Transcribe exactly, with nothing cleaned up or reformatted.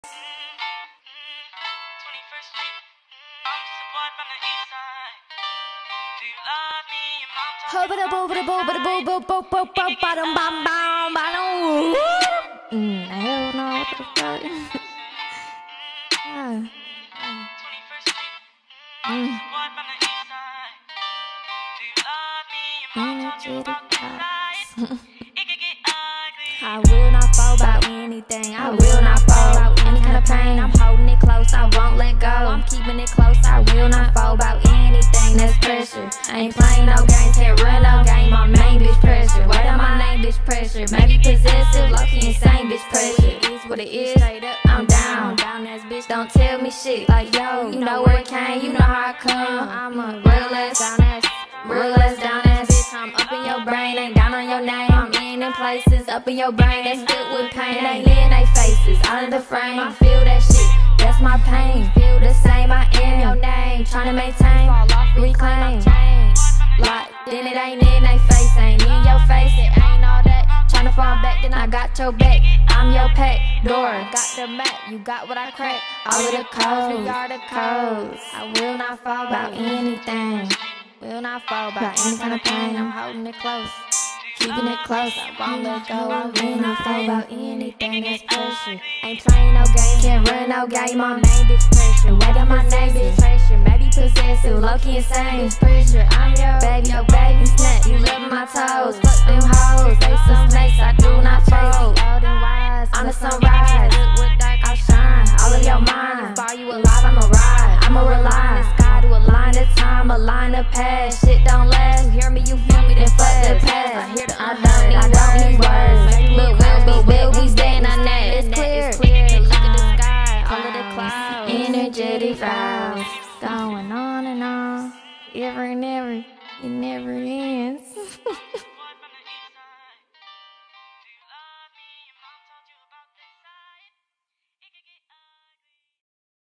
twenty-first Street. I'm just a boy from the east side. Do you love me? Your mom told me about the Mm, hell no, what the fuck? Ah. twenty-first Street. I'm Mm. just a boy from the east side. Do you love me? Your mom told you about the side. It could get ugly. I will not fall about anything. I will not fall about any kind of pain. I'm holding it close, I won't let go. I'm keeping it close, I will not fall about anything. That's pressure. I ain't playing no games, can't run no game. My main bitch pressure. Wait on my name, bitch pressure. Maybe possessive, lucky insane, bitch pressure. It is what it is. Straight up, I'm down. Down ass bitch, don't tell me shit. Like yo, you know where it came, you know how I come. I'm a real ass down ass, real ass down ass bitch. I'm up in your brain, ain't down on your name. I'm in in places, up in your brain, that's filled with pain. It ain't in they faces, out of the frame. I feel that shit, that's my pain. Feel the same, I am your name. Tryna maintain, reclaim. Like, then it ain't in they face, ain't in your face, it ain't all that. Tryna fall back, then I got your back. I'm your pet door, got the map, you got what I crack. All of the codes, we are the codes. I will not fall about anything. Will not fall about any kind of pain. I'm holding it close, keeping it close, I won't let go. I will not fall about anything, that's pressure. Ain't playing no games, can't run no game. My main bitch pressure. Wait on my name, bitch pressure. Maybe possessive, low-key insane, bitch pressure. I'm your baby, your baby snack. You love my toes, fuck them hoes. They some snakes, I do not fold. I'm the sunrise, I'll shine all of your mind. Far you alive, I'ma ride, I'ma rely. The sky to align the time, align the past. Shit don't last, you hear me, you feel me, then fuck the past. I hear the I don't need, I don't need words. Look, we'll be, we'll be staying on that. It's clear, look at the sky, all of the clouds. Energetic vows, going on and on, ever and ever, it never ends.